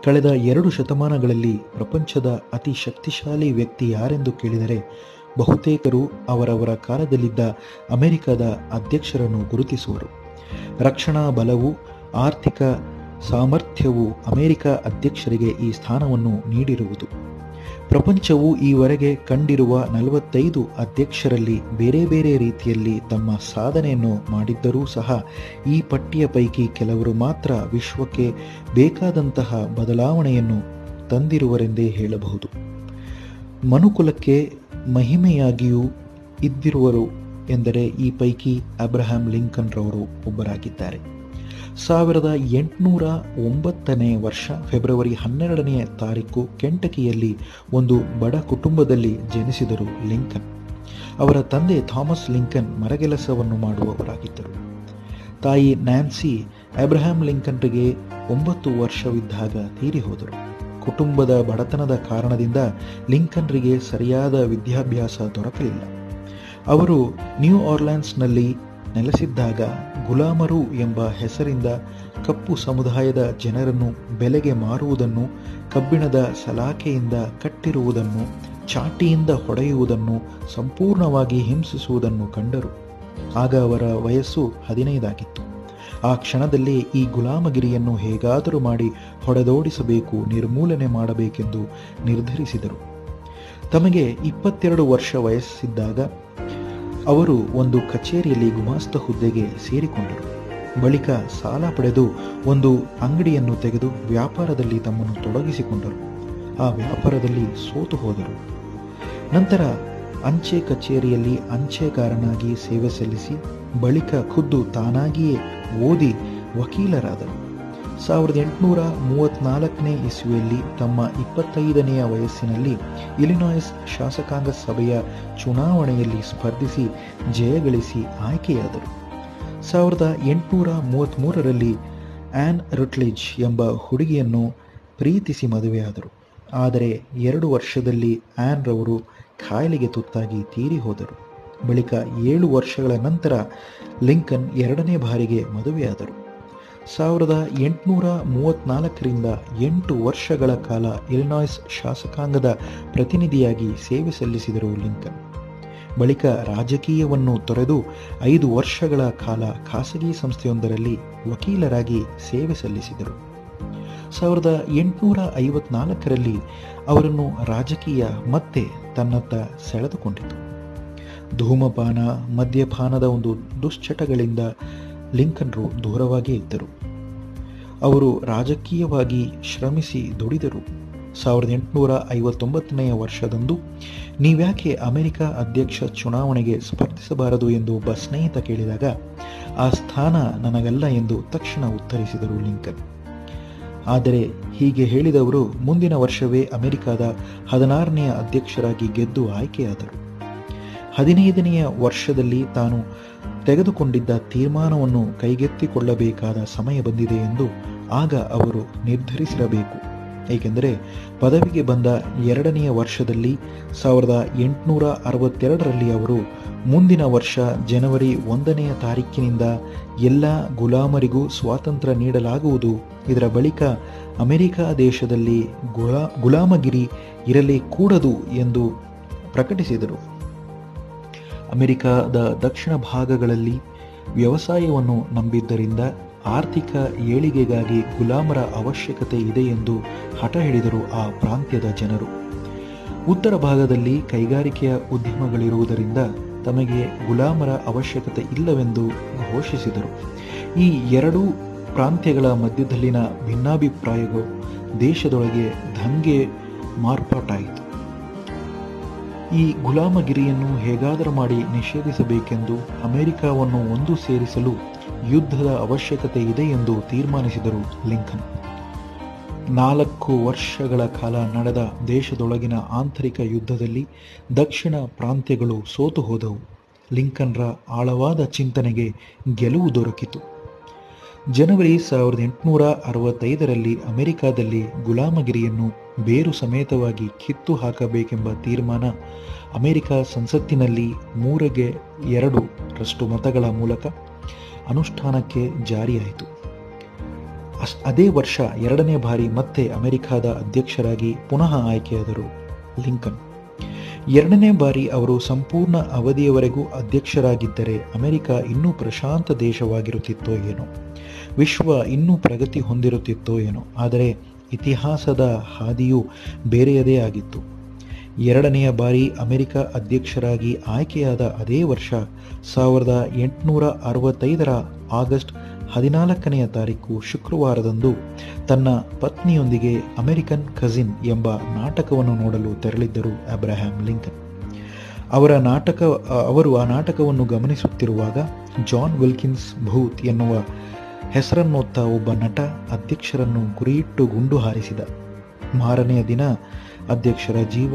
ಕಳೆದ 2 ಶತಮಾನಗಳಲ್ಲಿ ಪ್ರಪಂಚದ ಅತಿ ಶಕ್ತಿಶಾಲಿ ವ್ಯಕ್ತಿ ಯಾರೆಂದು ಕೇಳಿದರೆ ಬಹುತೇಕರು ಅವರವರ ಕಾಲದಲ್ಲಿದ್ದ ಅಮೆರಿಕದ ಅಧ್ಯಕ್ಷರನ್ನು ಗುರುತಿಸುವರು. ರಕ್ಷಣಾ ಬಲವು, ಆರ್ಥಿಕ ಸಾಮರ್ಥ್ಯವು ಅಮೆರಿಕ ಅಧ್ಯಕ್ಷರಿಗೆ ಈ ಸ್ಥಾನವನ್ನು ನೀಡಿರುವುದು. ಪ್ರಪಂಚವು ಈವರೆಗೆ ಕಂಡಿರುವ 45 ಅಧ್ಯಕ್ಷರಲ್ಲಿ ಬೇರೆ ಬೇರೆ ರೀತಿಯಲ್ಲಿ ತಮ್ಮ ಸಾಧನೆಯನ್ನು ಮಾಡಿದ್ದರೂ ಸಹ ಈ ಪಟ್ಟಿಯ ಪೈಕಿ ಕೆಲವರು ಮಾತ್ರ ವಿಶ್ವಕ್ಕೆ ಬೇಕಾದಂತಹ ಬದಲಾವಣೆಯನ್ನು ತಂದಿರುವರೆಂದೇ ಹೇಳಬಹುದು. ಮನುಕುಲಕ್ಕೆ ಮಹಿಮೆಯಾಗಿಯೂ ಇದ್ದಿರುವರು ಎಂದರೆ ಈ ಪೈಕಿ ಅಬ್ರಹಾಂ ಲಿಂಕನ್ ರವರು ಒಬ್ಬರಾಗಿದ್ದಾರೆ. 1809 ವರ್ಷ ಫೆಬ್ರವರಿ 12 ಕೆಂಟಕಿಯಲ್ಲಿ ಒಂದು ಬಡ ಕುಟುಂಬದಲ್ಲಿ ಜನಿಸಿದರು ಲಿಂಕನ್. ಅವರ ತಂದೆ ಥಾಮಸ್ ಲಿಂಕನ್ ಮರಗೆಲಸವನ್ನು ಮಾಡುವವರಾಗಿದ್ದರು. ತಾಯಿ ನ್ಯಾನ್ಸಿ ಅಬ್ರಹಾಂ ಲಿಂಕನ್ರಿಗೆ 9 ವರ್ಷವಿದ್ದಾಗ ತೀರಿ ಹೋದರು. ಕುಟುಂಬದ ಬಡತನದ ಕಾರಣದಿಂದ ಲಿಂಕನ್ರಿಗೆ ಸರಿಯಾದ ವಿದ್ಯಾಭ್ಯಾಸ ದೊರಕಲಿಲ್ಲ. ಅವರು ನ್ಯೂ ಆರ್ಲಿನ್ಸ್ನಲ್ಲಿ ನೆಲೆಸಿದ್ದಾಗ ಗುಲಾಮರು ಎಂಬ ಹೆಸರಿಂದ ಕಪ್ಪು ಸಮುದಾಯದ ಜನರನ್ನು ಬೆಲೆಗೆ ಮಾರುವುದನ್ನು, ಕಬ್ಬಿಣದ ಸಲಾಕೆಯಿಂದ ಕಟ್ಟಿರುವುದನ್ನು, ಚಾಟಿಯಿಂದ ಹೊಡೆಯುವುದನ್ನು, ಸಂಪೂರ್ಣವಾಗಿ ಹಿಂಸಿಸುವುದನ್ನು ಕಂಡರು. ಆಗ ಅವರ ವಯಸ್ಸು 15 ಆಗಿತ್ತು. ಆ ಕ್ಷಣದಲ್ಲಿ ಈ ಗುಲಾಮಗಿರಿಯನ್ನು ಹೇಗಾದರೂ ಮಾಡಿ ಹೊಡೆದೋಡಿಸಬೇಕು, ನಿರ್ಮೂಲನೆ ಮಾಡಬೇಕೆಂದು ನಿರ್ಧರಿಸಿದರು. ತಮಗೆ 22 ವರ್ಷ ವಯಸ್ಸಿದ್ದಾಗ ಅವರು ಒಂದು ಕಚೇರಿಯಲ್ಲಿ ಗುಮಾಸ್ತ ಹುದ್ದೆಗೆ ಸೇರಿಕೊಂಡರು. ಬಳಿಕ ಸಾಲ ಪಡೆದು ಒಂದು ಅಂಗಡಿಯನ್ನು ತೆಗೆದು ವ್ಯಾಪಾರದಲ್ಲಿ ತಮ್ಮನ್ನು ತೊಡಗಿಸಿಕೊಂಡರು. ಆ ವ್ಯಾಪಾರದಲ್ಲಿ ಸೋತು ಹೋದರು. ನಂತರ ಅಂಚೆ ಕಚೇರಿಯಲ್ಲಿ ಅಂಚೆಗಾರನಾಗಿ ಸೇವೆ ಸಲ್ಲಿಸಿ ಬಳಿಕ ಖುದ್ದು ತಾನಾಗಿಯೇ ಓದಿ ವಕೀಲರಾದರು. 1834 ಇಸ್ವಿಯಲ್ಲಿ ತಮ್ಮ 25ನೇ ವಯಸ್ಸಿನಲ್ಲಿ ಇಲಿನಾಯ್ಸ್ ಶಾಸಕಾಂಗ ಸಭೆಯ ಚುನಾವಣೆಯಲ್ಲಿ ಸ್ಪರ್ಧಿಸಿ ಜಯಗಳಿಸಿ ಆಯ್ಕೆಯಾದರು. 1833ರಲ್ಲಿ ಆನ್ ರುಟ್ಲಿಜ್ ಎಂಬ ಹುಡುಗಿಯನ್ನು ಪ್ರೀತಿಸಿ ಮದುವೆಯಾದರು. ಆದರೆ 2 ವರ್ಷದಲ್ಲಿ ಆನ್ ರವರು ಕಾಯಿಲೆಗೆ ತುತ್ತಾಗಿ ತೀರಿ ಹೋದರು. ಬಳಿಕ 7 ವರ್ಷಗಳ ನಂತರ ಲಿಂಕನ್ 2ನೇ ಬಾರಿಗೆ ಮದುವೆಯಾದರು. 1834ರಿಂದ 8 ವರ್ಷಗಳ ಕಾಲ ಇಲಿನಾಯ್ಸ್ ಶಾಸಕಾಂಗದ ಪ್ರತಿನಿಧಿಯಾಗಿ ಸೇವೆ ಸಲ್ಲಿಸಿದರು ಲಿಂಕನ್. ಬಳಿಕ ರಾಜಕೀಯವನ್ನು ತೊರೆದು 5 ವರ್ಷಗಳ ಕಾಲ ಖಾಸಗಿ ಸಂಸ್ಥೆಯೊಂದರಲ್ಲಿ ವಕೀಲರಾಗಿ ಸೇವೆ ಸಲ್ಲಿಸಿದರು. 1854ರಲ್ಲಿ ಅವರನ್ನು ರಾಜಕೀಯ ಮತ್ತೆ ತನ್ನತ್ತ ಸೆಳೆದುಕೊಂಡಿತು. ಧೂಮಪಾನ, ಮದ್ಯಪಾನದ ಒಂದು ದುಶ್ಚಟಗಳಿಂದ ಲಿಂಕನ್ರು ದೂರವಾಗೇ ಇದ್ದರು. ಅವರು ರಾಜಕೀಯವಾಗಿ ಶ್ರಮಿಸಿ ದುಡಿದರು. 1859ನೇ ವರ್ಷದಂದು ನೀವ್ಯಾಕೆ ಅಮೆರಿಕ ಅಧ್ಯಕ್ಷ ಚುನಾವಣೆಗೆ ಸ್ಪರ್ಧಿಸಬಾರದು ಎಂದು ಒಬ್ಬ ಸ್ನೇಹಿತ ಕೇಳಿದಾಗ ಆ ಸ್ಥಾನ ನನಗಲ್ಲ ಎಂದು ತಕ್ಷಣ ಉತ್ತರಿಸಿದರು ಲಿಂಕನ್. ಆದರೆ ಹೀಗೆ ಹೇಳಿದವರು ಮುಂದಿನ ವರ್ಷವೇ ಅಮೆರಿಕದ 16ನೇ ಅಧ್ಯಕ್ಷರಾಗಿ ಗೆದ್ದು ಆಯ್ಕೆಯಾದರು. 15ನೆಯ ವರ್ಷದಲ್ಲಿ ತಾನು ತೆಗೆದುಕೊಂಡಿದ್ದ ತೀರ್ಮಾನವನ್ನು ಕೈಗೆತ್ತಿಕೊಳ್ಳಬೇಕಾದ ಸಮಯ ಬಂದಿದೆ ಎಂದು ಆಗ ಅವರು ನಿರ್ಧರಿಸಿರಬೇಕು. ಏಕೆಂದರೆ ಪದವಿಗೆ ಬಂದ 2ನೆಯ ವರ್ಷದಲ್ಲಿ 1862ರಲ್ಲಿ ಅವರು ಮುಂದಿನ ವರ್ಷ ಜನವರಿ 1ನೇ ತಾರೀಕಿನಿಂದ ಎಲ್ಲ ಗುಲಾಮರಿಗೂ ಸ್ವಾತಂತ್ರ್ಯ ನೀಡಲಾಗುವುದು, ಇದರ ಬಳಿಕ ಅಮೆರಿಕ ದೇಶದಲ್ಲಿ ಗುಲಾಮಗಿರಿ ಇರಲೇ ಕೂಡದು ಎಂದು ಪ್ರಕಟಿಸಿದರು. ಅಮೆರಿಕದ ದಕ್ಷಿಣ ಭಾಗಗಳಲ್ಲಿ ವ್ಯವಸಾಯವನ್ನು ನಂಬಿದ್ದರಿಂದ ಆರ್ಥಿಕ ಏಳಿಗೆಗಾಗಿ ಗುಲಾಮರ ಅವಶ್ಯಕತೆ ಇದೆ ಎಂದು ಹಠ ಹಿಡಿದರು ಆ ಪ್ರಾಂತ್ಯದ ಜನರು. ಉತ್ತರ ಭಾಗದಲ್ಲಿ ಕೈಗಾರಿಕೆಯ ಉದ್ಯಮಗಳಿರುವುದರಿಂದ ತಮಗೆ ಗುಲಾಮರ ಅವಶ್ಯಕತೆ ಇಲ್ಲವೆಂದು ಘೋಷಿಸಿದರು. ಈ ಎರಡೂ ಪ್ರಾಂತ್ಯಗಳ ಮಧ್ಯದಲ್ಲಿನ ಭಿನ್ನಾಭಿಪ್ರಾಯವು ದೇಶದೊಳಗೆ ದಂಗೆ ಮಾರ್ಪಾಟಾಯಿತು. ಈ ಗುಲಾಮಗಿರಿಯನ್ನು ಹೇಗಾದರೂ ಮಾಡಿ ನಿಷೇಧಿಸಬೇಕೆಂದು ಅಮೆರಿಕವನ್ನು ಒಂದು ಸೇರಿಸಲು ಯುದ್ಧದ ಅವಶ್ಯಕತೆ ಇದೆ ಎಂದು ತೀರ್ಮಾನಿಸಿದರು ಲಿಂಕನ್. 4 ವರ್ಷಗಳ ಕಾಲ ನಡೆದ ದೇಶದೊಳಗಿನ ಆಂತರಿಕ ಯುದ್ಧದಲ್ಲಿ ದಕ್ಷಿಣ ಪ್ರಾಂತ್ಯಗಳು ಸೋತು ಹೋದವು. ಲಿಂಕನ್ರ ಆಳವಾದ ಚಿಂತನೆಗೆ ಗೆಲುವು ದೊರಕಿತು. ಜನವರಿ 1865ರಲ್ಲಿ ಅಮೆರಿಕದಲ್ಲಿ ಗುಲಾಮಗಿರಿಯನ್ನು ಬೇರು ಸಮೇತವಾಗಿ ಕಿತ್ತು ಹಾಕಬೇಕೆಂಬ ತೀರ್ಮಾನ ಅಮೆರಿಕ ಸಂಸತ್ತಿನಲ್ಲಿ 3/2 ಮತಗಳ ಮೂಲಕ ಅನುಷ್ಠಾನಕ್ಕೆ ಜಾರಿಯಾಯಿತು. ಅದೇ ವರ್ಷ ಎರಡನೇ ಬಾರಿ ಮತ್ತೆ ಅಮೆರಿಕಾದ ಅಧ್ಯಕ್ಷರಾಗಿ ಪುನಃ ಆಯ್ಕೆಯಾದರು ಲಿಂಕನ್. ಎರಡನೇ ಬಾರಿ ಅವರು ಸಂಪೂರ್ಣ ಅವಧಿಯವರೆಗೂ ಅಧ್ಯಕ್ಷರಾಗಿದ್ದರೆ ಅಮೆರಿಕ ಇನ್ನೂ ಪ್ರಶಾಂತ ದೇಶವಾಗಿರುತ್ತಿತ್ತೋ ಏನೋ, ವಿಶ್ವ ಇನ್ನೂ ಪ್ರಗತಿ ಹೊಂದಿರುತ್ತಿತ್ತೋ ಏನೋ. ಆದರೆ ಇತಿಹಾಸದ ಹಾದಿಯು ಬೇರೆಯದೇ ಆಗಿತ್ತು. ಎರಡನೆಯ ಬಾರಿ ಅಮೆರಿಕ ಅಧ್ಯಕ್ಷರಾಗಿ ಆಯ್ಕೆಯಾದ ಅದೇ ವರ್ಷ 1865 ಆಗಸ್ಟ್ 14ನೇ ತಾರೀಕು ಶುಕ್ರವಾರದಂದು ತನ್ನ ಪತ್ನಿಯೊಂದಿಗೆ ಅಮೆರಿಕನ್ ಕಸಿನ್ ಎಂಬ ನಾಟಕವನ್ನು ನೋಡಲು ತೆರಳಿದ್ದರು ಅಬ್ರಹಾಂ ಲಿಂಕನ್. ಅವರು ಆ ನಾಟಕವನ್ನು ಗಮನಿಸುತ್ತಿರುವಾಗ ಜಾನ್ ವಿಲ್ಕಿನ್ಸ್ ಬೂತ್ ಎನ್ನುವ ಹೆಸರನ್ನೊತ್ತ ಒಬ್ಬ ನಟ ಅಧ್ಯಕ್ಷರನ್ನು ಗುರಿಯಿಟ್ಟು ಗುಂಡು ಹಾರಿಸಿದ. ಮಾರನೆಯ ದಿನ ಅಧ್ಯಕ್ಷರ ಜೀವ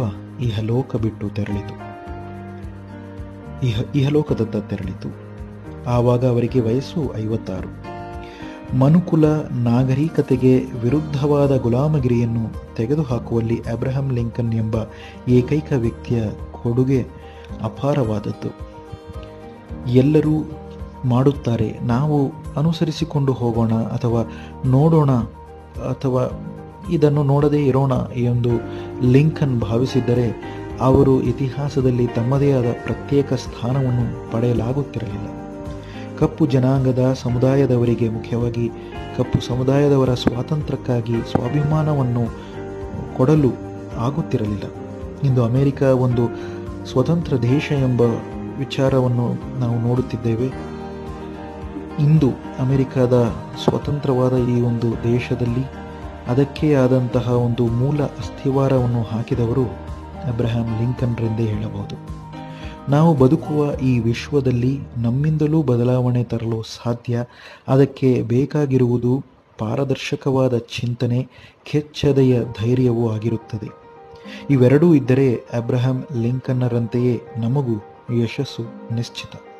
ಇಹಲೋಕದತ್ತ ತೆರಳಿತು. ಆವಾಗ ಅವರಿಗೆ ವಯಸ್ಸು 56. ಮನುಕುಲ ನಾಗರಿಕತೆಗೆ ವಿರುದ್ಧವಾದ ಗುಲಾಮಗಿರಿಯನ್ನು ತೆಗೆದುಹಾಕುವಲ್ಲಿ ಅಬ್ರಹಾಂ ಲಿಂಕನ್ ಎಂಬ ಏಕೈಕ ವ್ಯಕ್ತಿಯ ಕೊಡುಗೆ ಅಪಾರವಾದದ್ದು. ಎಲ್ಲರೂ ಮಾಡುತ್ತಾರೆ, ನಾವು ಅನುಸರಿಸಿಕೊಂಡು ಹೋಗೋಣ ಅಥವಾ ನೋಡೋಣ ಅಥವಾ ಇದನ್ನು ನೋಡದೇ ಇರೋಣ ಎಂದು ಲಿಂಕನ್ ಭಾವಿಸಿದ್ದರೆ ಅವರು ಇತಿಹಾಸದಲ್ಲಿ ತಮ್ಮದೇ ಆದ ಪ್ರತ್ಯೇಕ ಸ್ಥಾನವನ್ನು ಪಡೆಯಲಾಗುತ್ತಿರಲಿಲ್ಲ. ಕಪ್ಪು ಜನಾಂಗದ ಸಮುದಾಯದವರಿಗೆ, ಮುಖ್ಯವಾಗಿ ಕಪ್ಪು ಸಮುದಾಯದವರ ಸ್ವಾತಂತ್ರ್ಯಕ್ಕಾಗಿ ಸ್ವಾಭಿಮಾನವನ್ನು ಕೊಡಲು ಆಗುತ್ತಿರಲಿಲ್ಲ. ಇಂದು ಅಮೆರಿಕ ಒಂದು ಸ್ವತಂತ್ರ ದೇಶ ಎಂಬ ವಿಚಾರವನ್ನು ನಾವು ನೋಡುತ್ತಿದ್ದೇವೆ. ಇಂದು ಅಮೆರಿಕದ ಸ್ವತಂತ್ರವಾದ ಈ ಒಂದು ದೇಶದಲ್ಲಿ ಅದಕ್ಕೆ ಆದಂತಹ ಒಂದು ಮೂಲ ಅಸ್ಥಿವಾರವನ್ನು ಹಾಕಿದವರು ಅಬ್ರಹಾಂ ಲಿಂಕನ್ರೆಂದೇ ಹೇಳಬಹುದು. ನಾವು ಬದುಕುವ ಈ ವಿಶ್ವದಲ್ಲಿ ನಮ್ಮಿಂದಲೂ ಬದಲಾವಣೆ ತರಲು ಸಾಧ್ಯ. ಅದಕ್ಕೆ ಬೇಕಾಗಿರುವುದು ಪಾರದರ್ಶಕವಾದ ಚಿಂತನೆ, ಕೆಚ್ಚೆದೆಯ ಧೈರ್ಯವೂ ಆಗಿರುತ್ತದೆ. ಇವೆರಡೂ ಇದ್ದರೆ ಅಬ್ರಹಾಂ ಲಿಂಕನ್ನರಂತೆಯೇ ನಮಗೂ ಯಶಸ್ಸು ನಿಶ್ಚಿತ.